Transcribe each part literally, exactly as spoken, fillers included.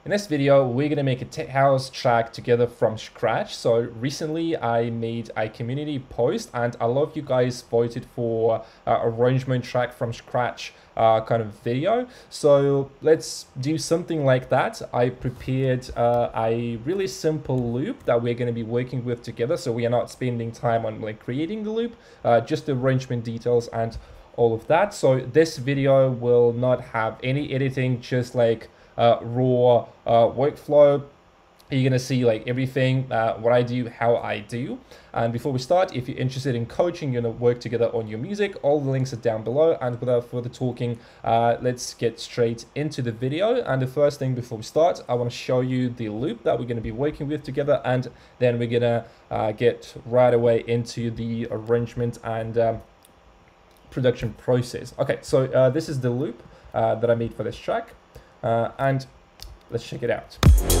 In this video, we're going to make a tech house track together from scratch. So recently I made a community post and a lot of you guys voted for uh, arrangement track from scratch uh, kind of video. So let's do something like that. I prepared uh, a really simple loop that we're going to be working with together. So we are not spending time on like creating the loop, uh, just the arrangement details and all of that. So this video will not have any editing, just like Uh, raw uh, workflow. You're gonna see like everything, uh, what I do, how I do. And before we start, if you're interested in coaching, you're gonna work together on your music, all the links are down below. And without further talking, uh, let's get straight into the video. And the first thing before we start, I want to show you the loop that we're gonna be working with together, and then we're gonna uh, get right away into the arrangement and um, production process. Okay, so uh, this is the loop uh, that I made for this track. Uh, and let's check it out.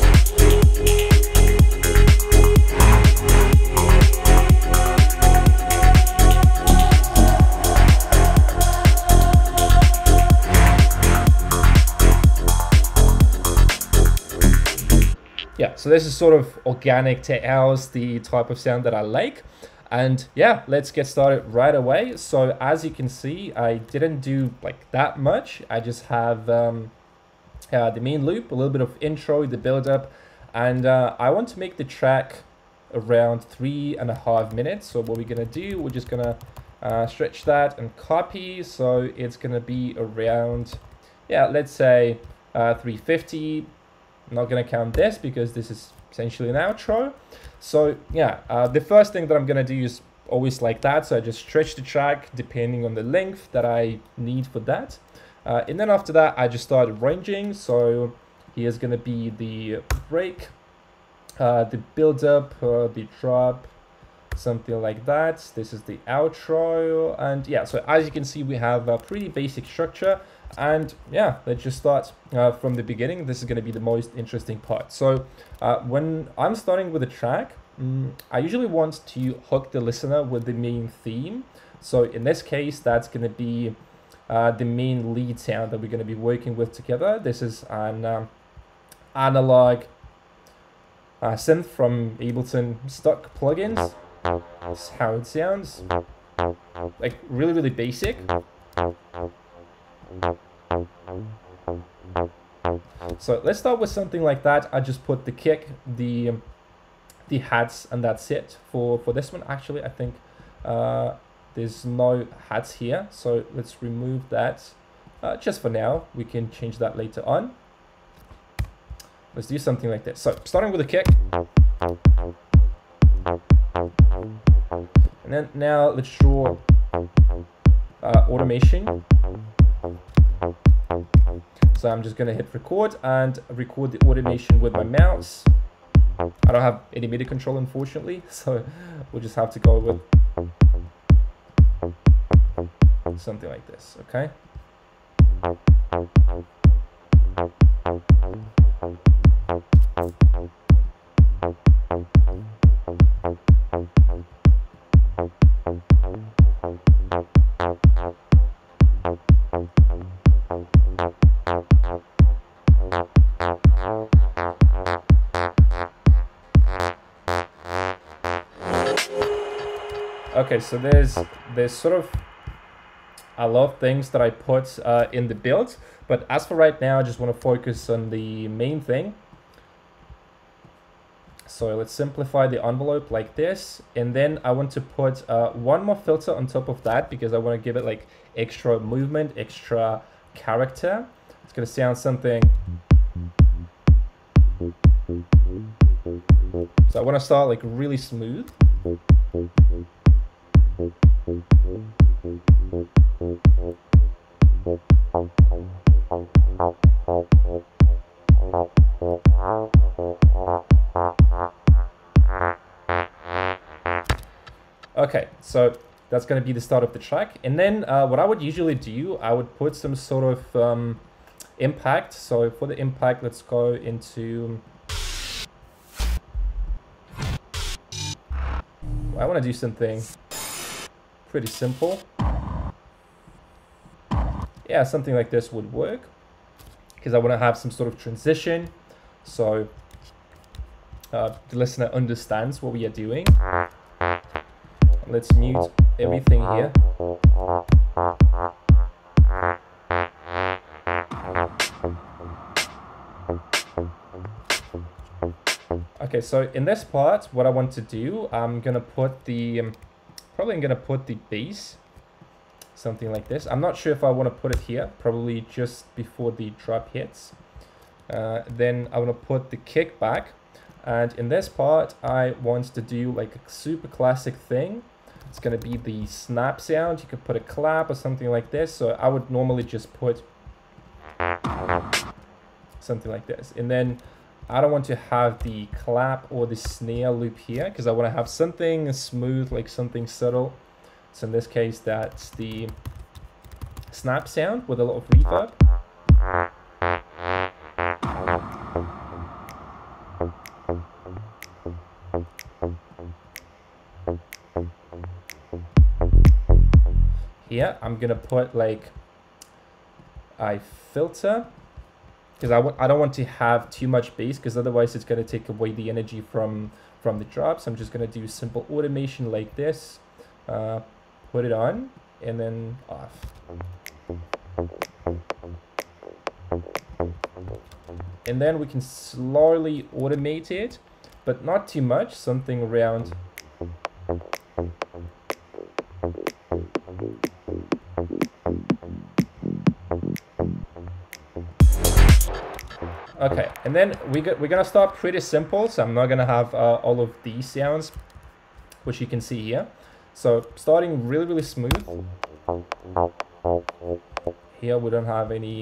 Yeah, so this is sort of organic tech house, the type of sound that I like. And yeah, let's get started right away. So as you can see, I didn't do like that much. I just have um, Uh, the main loop, a little bit of intro, the build up, and uh, I want to make the track around three and a half minutes. So what we're gonna do, we're just gonna uh, stretch that and copy. So it's gonna be around, yeah, let's say uh, three fifty. I'm not gonna count this because this is essentially an outro. So yeah, uh, the first thing that I'm gonna do is always like that. So I just stretch the track depending on the length that I need for that. Uh, and then after that, I just started arranging. So here's going to be the break, uh, the build up, uh, the drop, something like that. This is the outro. And yeah, so as you can see, we have a pretty basic structure. And yeah, let's just start uh, from the beginning. This is going to be the most interesting part. So uh, when I'm starting with a track, um, I usually want to hook the listener with the main theme. So in this case, that's going to be Uh, the main lead sound that we're going to be working with together. This is an um, analog uh, synth from Ableton stock plugins. That's how it sounds. Like really, really basic. So let's start with something like that. I just put the kick, the the hats, and that's it for for this one. Actually, I think Uh, there's no hats here, so let's remove that uh, just for now. We can change that later on. Let's do something like this. So starting with a kick. And then now let's draw uh, automation. So I'm just gonna hit record and record the automation with my mouse. I don't have any MIDI control, unfortunately, so we'll just have to go with something like this, okay? Okay, so there's there's sort of a lot of things that I put uh, in the build, but as for right now, I just want to focus on the main thing. So let's simplify the envelope like this, and then I want to put uh, one more filter on top of that because I want to give it like extra movement, extra character. It's gonna sound something. So I want to start like really smooth. Okay, so that's going to be the start of the track. And then uh, what I would usually do, I would put some sort of um, impact. So for the impact, let's go into... I want to do something pretty simple. Yeah, something like this would work because I want to have some sort of transition. so uh, the listener understands what we are doing. Let's mute everything here. Okay, so in this part, what I want to do, I'm gonna put the, um, probably I'm gonna put the bass, something like this. I'm not sure if I want to put it here, probably just before the drop hits. Uh, then I want to put the kick back, and in this part, I want to do like a super classic thing. It's gonna be the snap sound. You could put a clap or something like this. So I would normally just put something like this, and then I don't want to have the clap or the snare loop here because I want to have something smooth, like something subtle. So in this case, that's the snap sound with a lot of reverb. Here, I'm gonna put like a filter, because I, I don't want to have too much bass, because otherwise it's going to take away the energy from from the drops. I'm just going to do simple automation like this, uh, put it on, and then off. And then we can slowly automate it, but not too much, something around okay, and then we got, we're gonna start pretty simple, so I'm not gonna have uh, all of these sounds, which you can see here. So starting really, really smooth. Here we don't have any.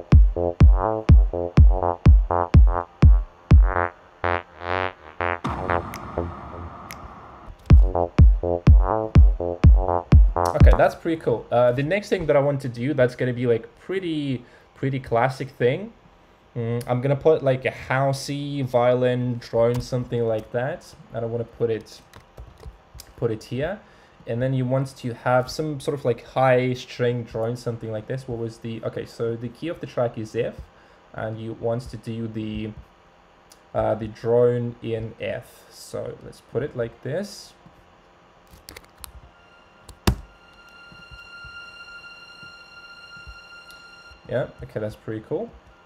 Okay, that's pretty cool. Uh, the next thing that I want to do, that's gonna be like pretty, pretty classic thing. Mm, I'm gonna put like a housey violin drone, something like that. I don't want to put it put it here. And then you want to have some sort of like high string drone, something like this. What was the okay? So the key of the track is F, and you want to do the uh, the drone in F. So let's put it like this. Yeah. Okay, that's pretty cool.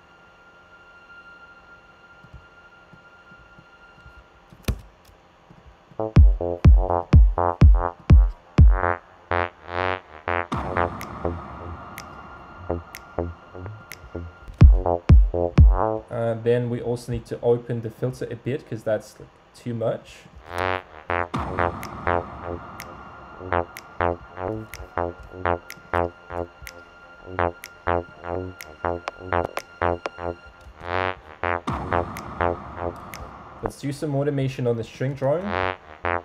Uh, then we also need to open the filter a bit because that's like too much. Let's do some automation on the string drone.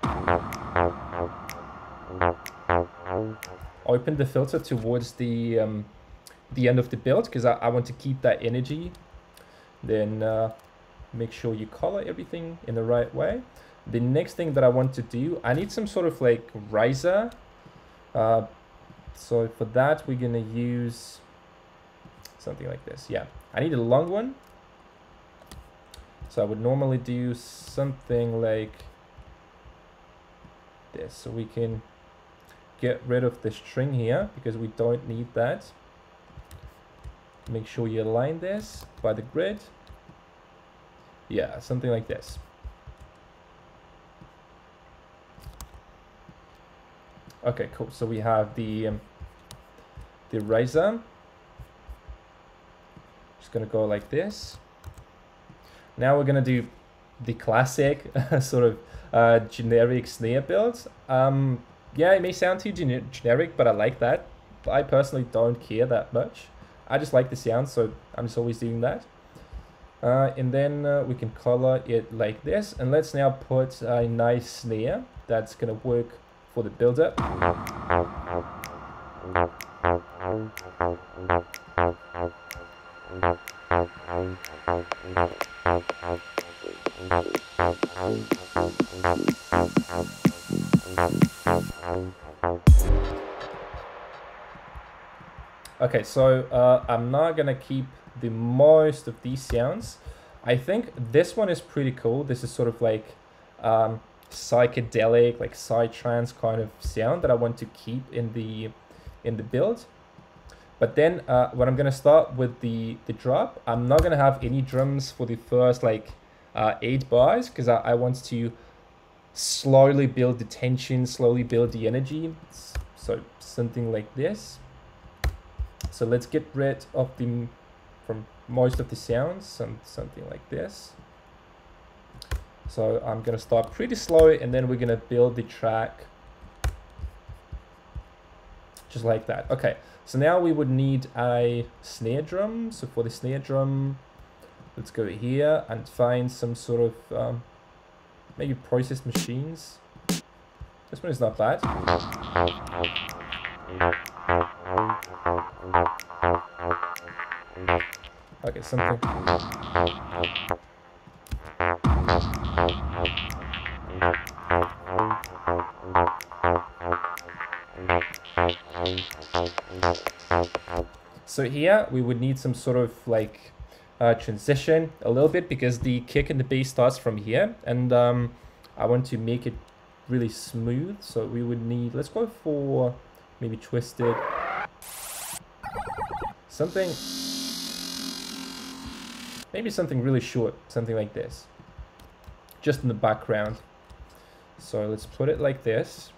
Open the filter towards the um, the end of the build because I, I want to keep that energy. Then uh, make sure you color everything in the right way. The next thing that I want to do, I need some sort of like riser. Uh, so for that, we're gonna use something like this. Yeah, I need a long one. So I would normally do something like this. So we can get rid of the string here because we don't need that. Make sure you align this by the grid. Yeah, something like this. Okay, cool. So we have the um, the riser. Just gonna go like this. Now we're gonna do the classic sort of uh, generic snare build. Um, yeah, it may sound too gener generic, but I like that. I personally don't care that much. I just like the sound, so I'm just always doing that. Uh, and then uh, we can color it like this. And let's now put a nice snare that's gonna work for the build-up. Okay, so uh, I'm not gonna keep the most of these sounds. I think this one is pretty cool. This is sort of like um, psychedelic, like psytrance kind of sound that I want to keep in the in the build. But then uh, when I'm gonna start with the the drop, I'm not gonna have any drums for the first like uh, eight bars because I, I want to slowly build the tension, slowly build the energy. So something like this. So let's get rid of the from most of the sounds, some something like this. So I'm gonna start pretty slow, and then we're gonna build the track just like that. Okay, so now we would need a snare drum. So for the snare drum, let's go here and find some sort of um, maybe processed machines. This one is not bad. Okay, something. So here we would need some sort of like uh, transition a little bit because the kick and the bass starts from here, and um, I want to make it really smooth. So we would need, let's go for maybe twisted. Something, maybe something really short, something like this, just in the background. So let's put it like this.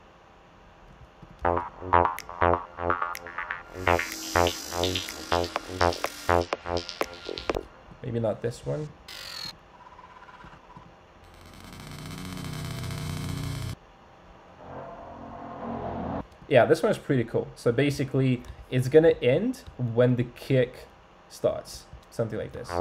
Maybe not this one. Yeah, this one is pretty cool. So basically, it's gonna end when the kick starts. Something like this.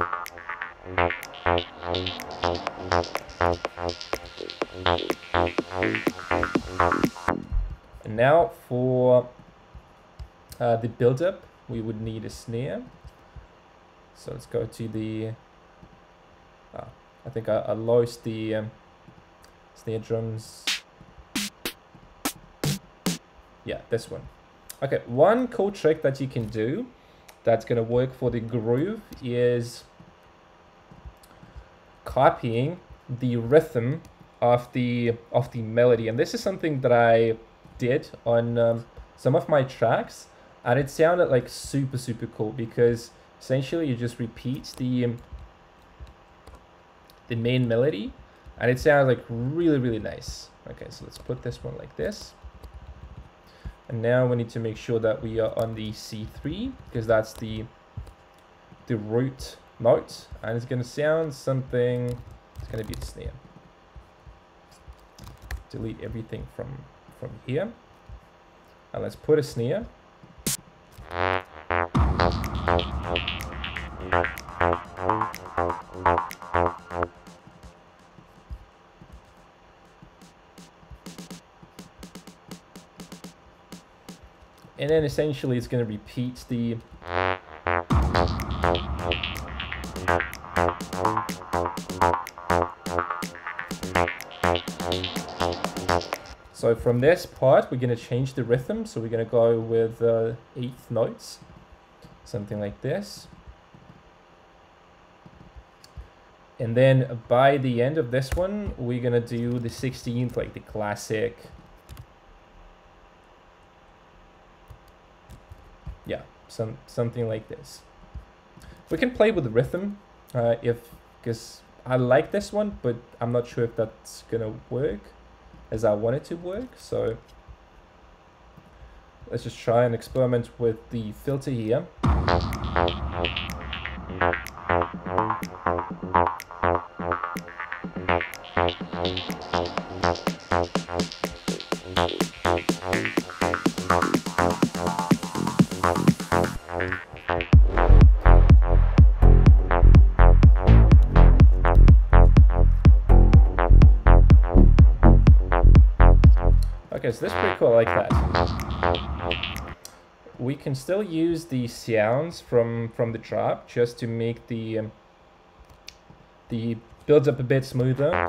And now for uh, the build-up, we would need a snare. So let's go to the... Oh, I think I, I lost the um, snare drums. Yeah, this one. Okay, one cool trick that you can do that's gonna work for the groove is copying the rhythm of the of the melody, and this is something that I did on um, some of my tracks, and it sounded like super super cool because essentially you just repeat the um, the main melody, and it sounds like really really nice. Okay, so let's put this one like this. And now we need to make sure that we are on the C three because that's the the root note, and it's gonna sound something. It's gonna be the snare. Delete everything from from here, and let's put a snare. And then essentially it's going to repeat the so from this part we're going to change the rhythm, so we're going to go with uh, eighth notes, something like this. And then by the end of this one we're going to do the sixteenth, like the classic. Yeah, some something like this. We can play with the rhythm uh, if, because I like this one, but I'm not sure if that's gonna work as I want it to work. So let's just try and experiment with the filter here. Okay, so that's pretty cool, I like that. We can still use the sounds from from the drop just to make the um, the builds up a bit smoother.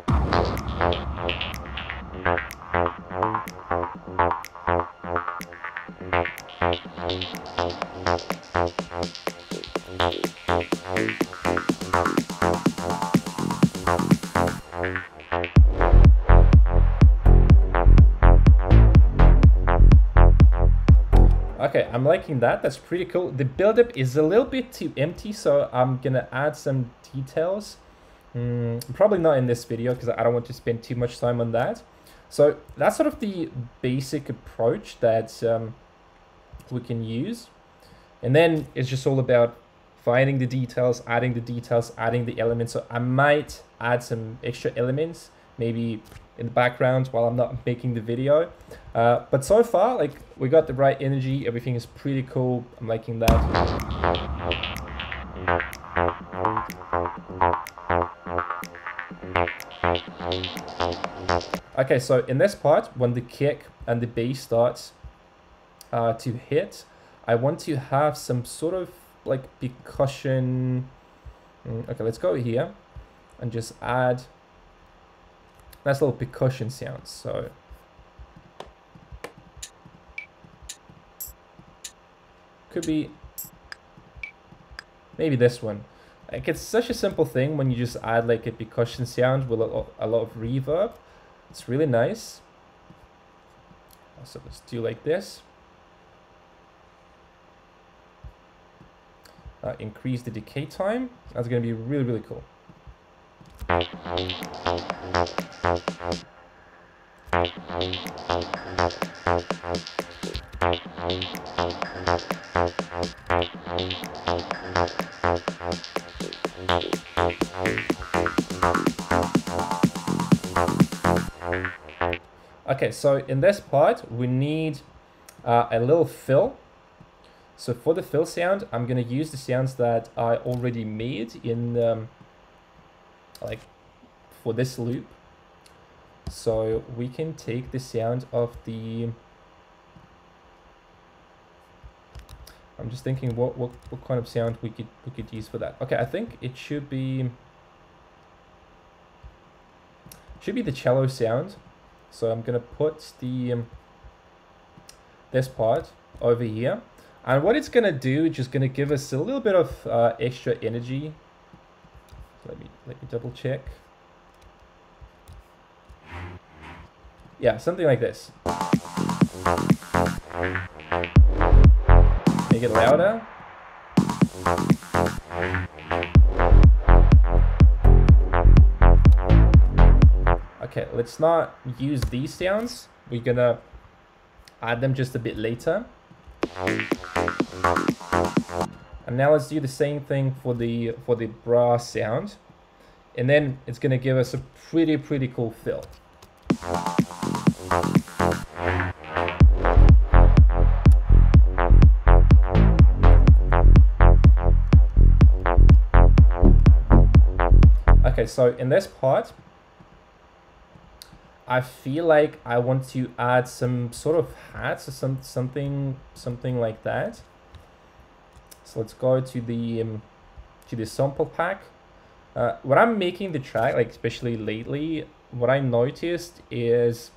Okay, I'm liking that. That's pretty cool. The buildup is a little bit too empty, so I'm gonna add some details. Mm, probably not in this video because I don't want to spend too much time on that. So that's sort of the basic approach that um, we can use. And then it's just all about finding the details, adding the details, adding the elements. So I might add some extra elements, maybe in the background while I'm not making the video. Uh, but so far, like, we got the right energy. Everything is pretty cool. I'm liking that. Okay, so in this part, when the kick and the bass starts uh, to hit, I want to have some sort of like percussion. Okay, let's go here and just add nice little percussion sounds. So could be maybe this one. Like, it's such a simple thing when you just add like a percussion sound with a, a lot of reverb. It's really nice. So let's do like this. Uh, increase the decay time. That's going to be really, really cool. Okay, so in this part, we need uh, a little fill. So for the fill sound, I'm going to use the sounds that I already made in, um, like, for this loop. So we can take the sound of the... I'm just thinking what, what, what kind of sound we could, we could use for that. Okay, I think it should be... Should be the cello sound. So I'm going to put the um, this part over here. And what it's going to do, just going to give us a little bit of uh, extra energy. So let me, let me double check. Yeah, something like this. Make it louder. Okay, let's not use these sounds. We're going to add them just a bit later. And now let's do the same thing for the for the brass sound, and then it's going to give us a pretty pretty cool fill. Okay, so in this part, I feel like I want to add some sort of hats or some something something like that. So let's go to the um, to the sample pack. Uh, when I'm making the track, like especially lately, what I noticed is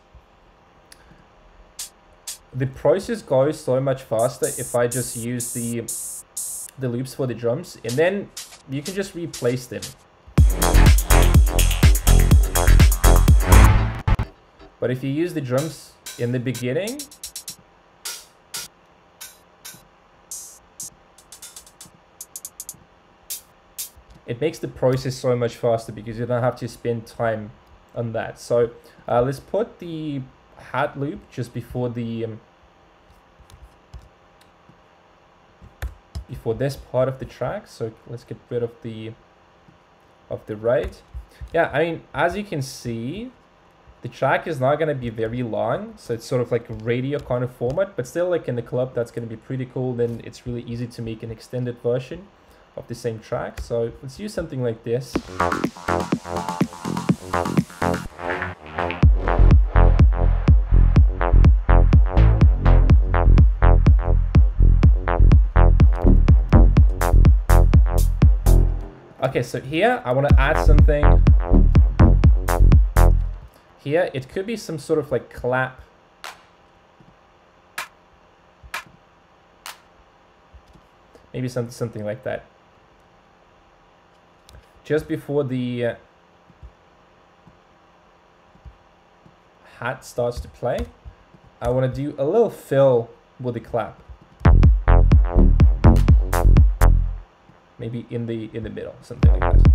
the process goes so much faster if I just use the the loops for the drums, and then you can just replace them. But if you use the drums in the beginning, it makes the process so much faster because you don't have to spend time on that. So uh, let's put the hat loop just before the um, before this part of the track. So let's get rid of the of the right. Yeah, I mean, as you can see, the track is not going to be very long, so it's sort of like a radio kind of format, but still, like in the club, that's going to be pretty cool. Then it's really easy to make an extended version of the same track. So let's use something like this. Okay, so here I want to add something. Here, it could be some sort of like clap. Maybe some, something like that. Just before the uh, hat starts to play, I want to do a little fill with the clap. maybe in the in the middle, something like that.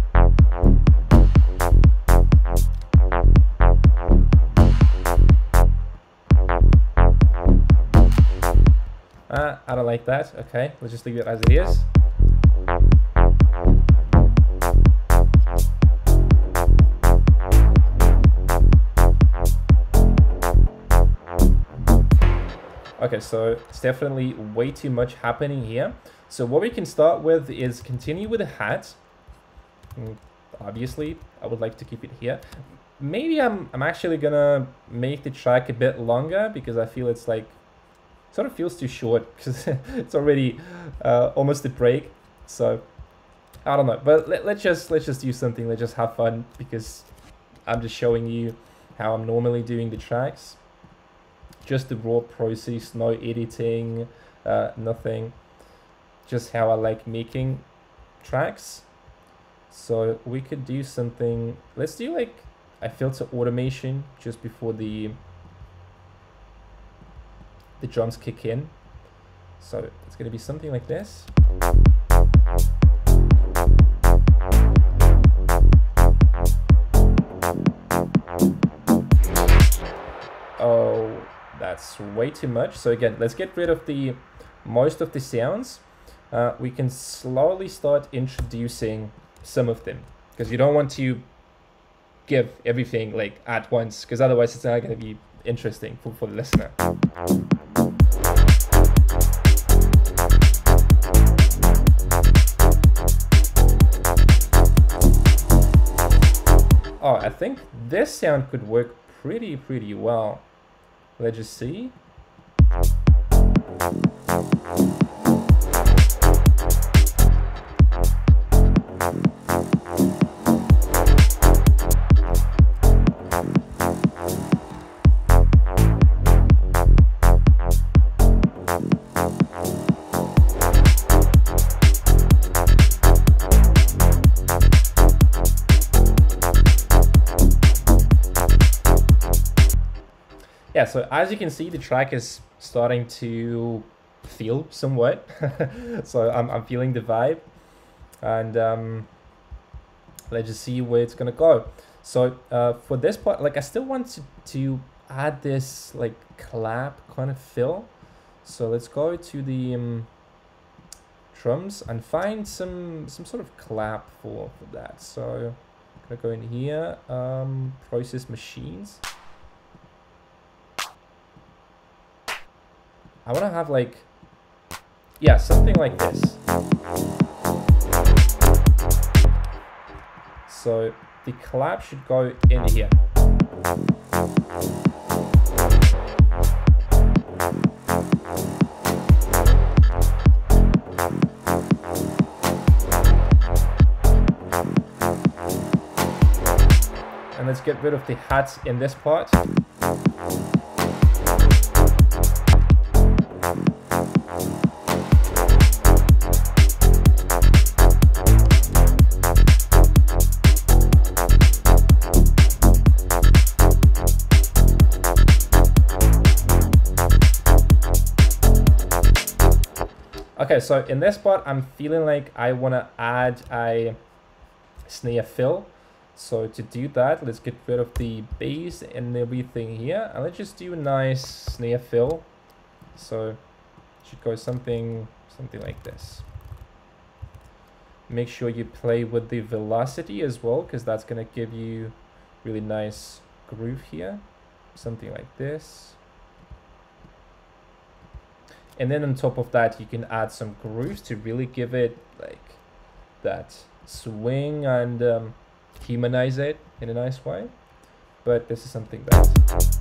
Uh, I don't like that. Okay, let's just leave it as it is. Okay, so it's definitely way too much happening here. So what we can start with is continue with the hat. Obviously, I would like to keep it here. Maybe I'm, I'm actually gonna make the track a bit longer because I feel it's like, sort of feels too short because it's already uh, almost a break. So I don't know, but let, let's just let's just do something. Let's just have fun because I'm just showing you how I'm normally doing the tracks. Just the raw process, no editing, uh, nothing. Just how I like making tracks. So we could do something. Let's do like a filter automation just before the the drums kick in. So it's going to be something like this. Oh, that's way too much. So again, let's get rid of the most of the sounds. Uh, we can slowly start introducing some of them because you don't want to give everything like at once because otherwise it's not going to be interesting for, for the listener. Oh, I think this sound could work pretty, pretty well. Let's just see. Yeah, so as you can see, the track is starting to feel somewhat. So I'm, I'm feeling the vibe. And um, let's just see where it's gonna go. So uh, for this part, like I still want to, to add this like clap kind of fill. So let's go to the um, drums and find some some sort of clap for, for that. So I'm gonna go in here, um, process machines. I want to have like, yeah, something like this. So the clap should go in here. And let's get rid of the hats in this part. Okay, so in this part, I'm feeling like I want to add a snare fill. So to do that, let's get rid of the bass and everything here. And let's just do a nice snare fill. So it should go something, something like this. Make sure you play with the velocity as well, because that's going to give you really nice groove here. Something like this. And then on top of that, you can add some grooves to really give it like that swing and um, humanize it in a nice way. But this is something that...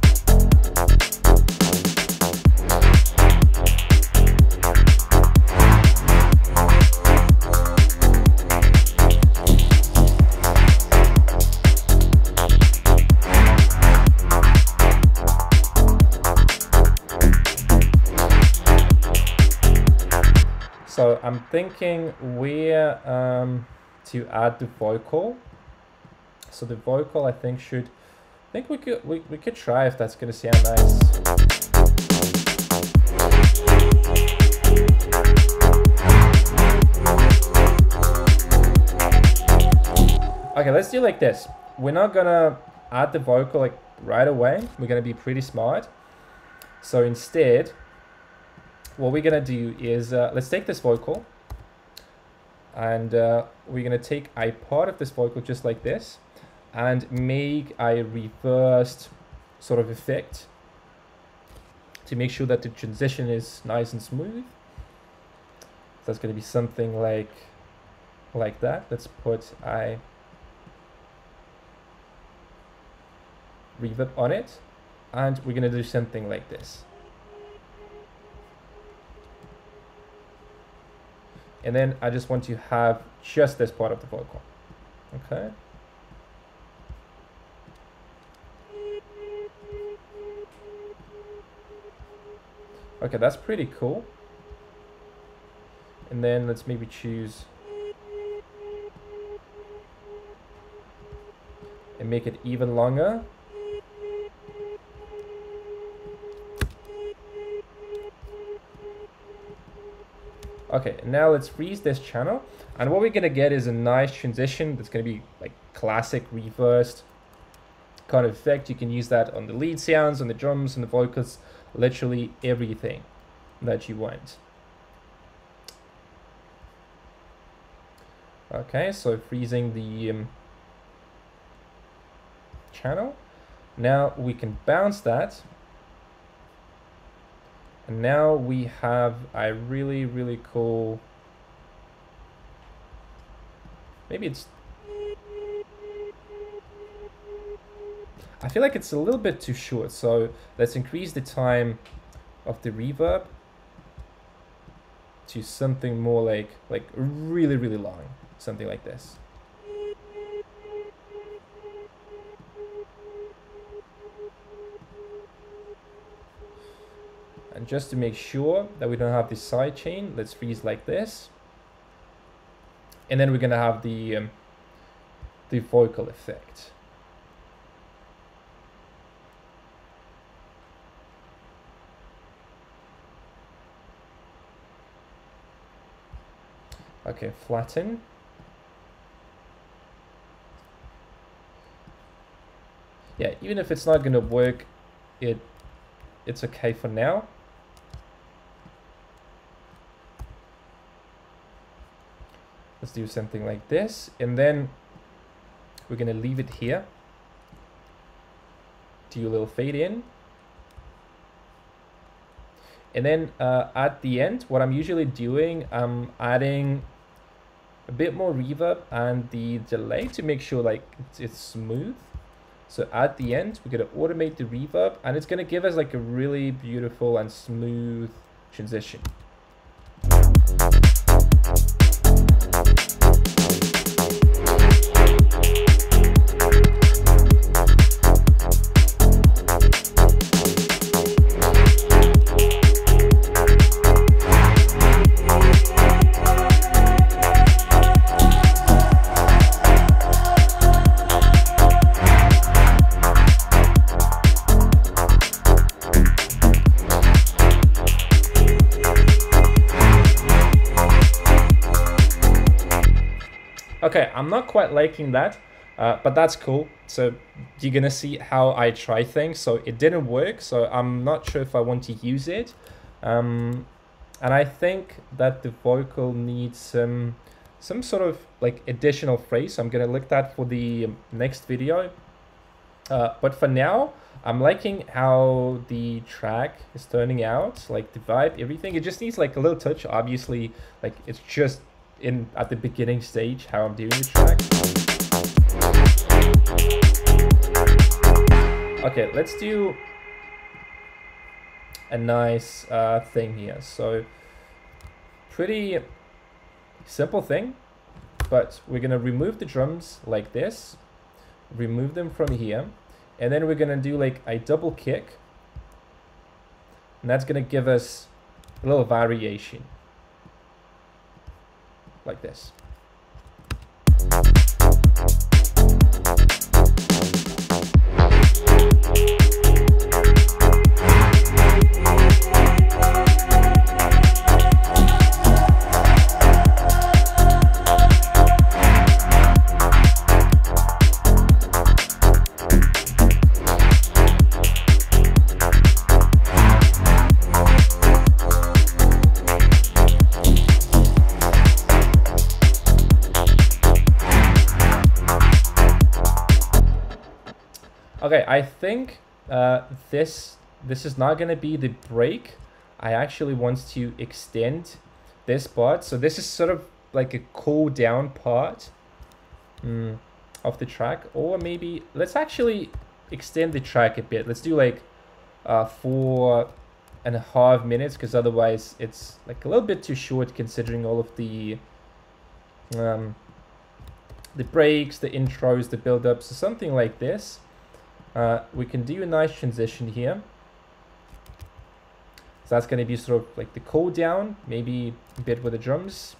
So I'm thinking where um, to add the vocal. So the vocal, I think should, I think we could we, we could try if that's gonna sound nice. Okay, let's do like this. We're not gonna add the vocal like right away. We're gonna be pretty smart. So instead, what we're gonna do is, uh, let's take this vocal, and uh, we're gonna take a part of this vocal just like this, and make a reversed sort of effect to make sure that the transition is nice and smooth. So that's gonna be something like, like that. Let's put a reverb on it, and we're gonna do something like this. And then I just want to have just this part of the vocal. Okay. Okay, that's pretty cool. And then let's maybe choose and make it even longer. Okay, now let's freeze this channel, and what we're gonna get is a nice transition that's gonna be like classic reversed kind of effect. You can use that on the lead sounds, on the drums, on the vocals, literally everything that you want. Okay, so freezing the um, channel. Now we can bounce that. And now we have a really, really cool, maybe it's, I feel like it's a little bit too short. So let's increase the time of the reverb to something more like, like really, really long, something like this. And just to make sure that we don't have this side chain, let's freeze like this. And then we're gonna have the um, the vocal effect. Okay, flatten. Yeah, even if it's not gonna work, it it's okay for now. Let's do something like this, and then we're gonna leave it here. Do a little fade in. And then uh, at the end, what I'm usually doing, I'm adding a bit more reverb and the delay to make sure like it's, it's smooth. So at the end, we're gonna automate the reverb, and it's gonna give us like a really beautiful and smooth transition. Okay, I'm not quite liking that, uh, but that's cool. So you're gonna see how I try things. So it didn't work, so I'm not sure if I want to use it. Um, and I think that the vocal needs some, some sort of like additional phrase. So I'm gonna look that for the next video. Uh, but for now, I'm liking how the track is turning out, like the vibe, everything. It just needs like a little touch. Obviously, like it's just in at the beginning stage how I'm doing the track. Okay, let's do a nice uh, thing here. So pretty simple thing, but we're gonna remove the drums like this, remove them from here, and then we're gonna do like a double kick, and that's gonna give us a little variation like this. Okay, I think uh, this this is not gonna be the break. I actually want to extend this part. So this is sort of like a cool down part mm, of the track. Or maybe let's actually extend the track a bit. Let's do like uh, four and a half minutes, because otherwise it's like a little bit too short considering all of the um, the breaks, the intros, the build-ups. So something like this. Uh, we can do a nice transition here. So that's going to be sort of like the cool down, maybe a bit with the drums.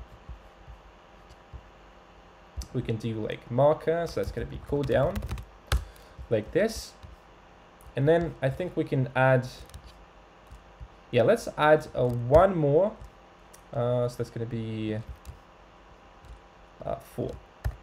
We can do like marker, so that's going to be cool down like this. And then I think we can add, yeah, let's add a one more. Uh, so that's going to be uh, four.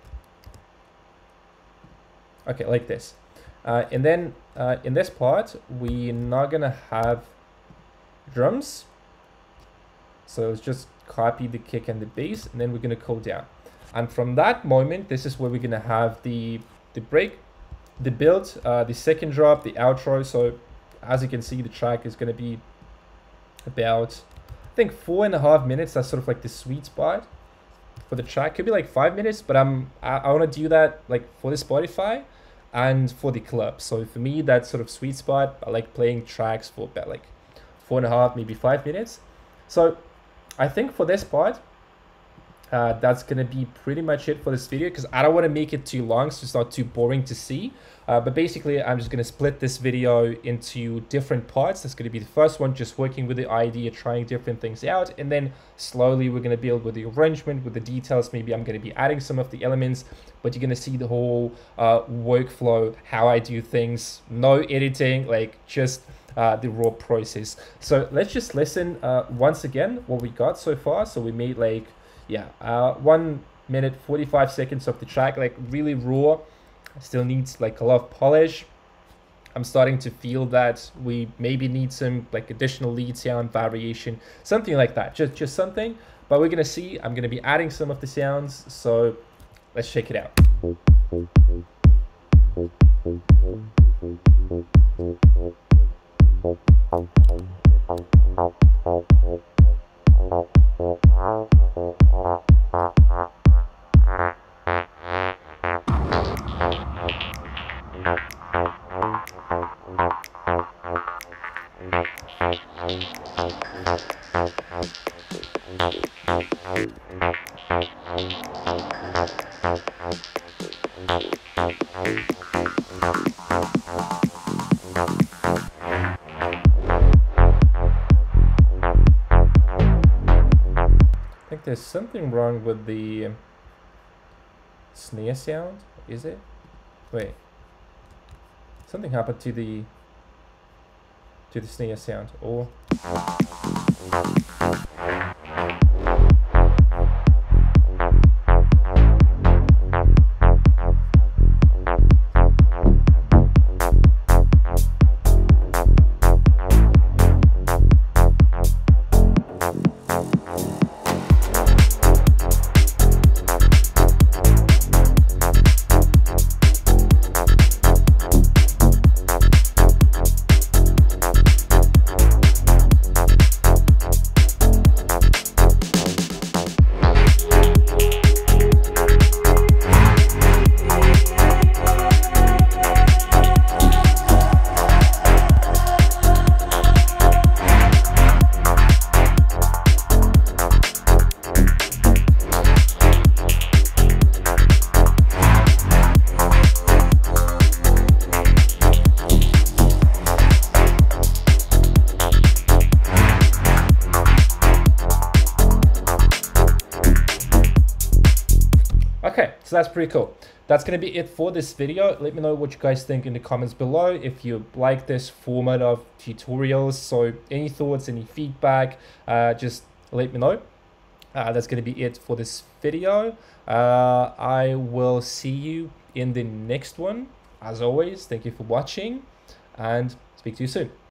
Okay, like this. Uh, and then uh, in this part, we're not going to have drums. So let's just copy the kick and the bass, and then we're going to cool down. And from that moment, this is where we're going to have the, the break, the build, uh, the second drop, the outro. So as you can see, the track is going to be about, I think, four and a half minutes. That's sort of like the sweet spot for the track. Could be like five minutes, but I'm, I, I want to do that like for the Spotify and for the club. So for me, that sort of sweet spot, I like playing tracks for about like four and a half, maybe five minutes. So I think for this part, uh, that's gonna be pretty much it for this video, because I don't want to make it too long, so it's not too boring to see. Uh, but basically, I'm just gonna split this video into different parts. That's gonna be the first one, just working with the idea, trying different things out, and then slowly we're gonna build with the arrangement, with the details. Maybe I'm gonna be adding some of the elements, but you're gonna see the whole uh, workflow, how I do things, no editing, like just uh, the raw process. So let's just listen uh, once again what we got so far. So we made like, yeah, uh, one minute, forty-five seconds of the track, like really raw. Still needs like a lot of polish. I'm starting to feel that we maybe need some like additional lead sound variation, something like that, just, just something. But we're gonna see, I'm gonna be adding some of the sounds. So let's check it out. I think there's something wrong with the snare sound, is it? Wait. Something happened to the to the snare sound, or okay, so that's pretty cool. That's going to be it for this video. Let me know what you guys think in the comments below. If you like this format of tutorials, so any thoughts, any feedback, uh, just let me know. Uh, that's going to be it for this video. Uh, I will see you in the next one. As always, thank you for watching and speak to you soon.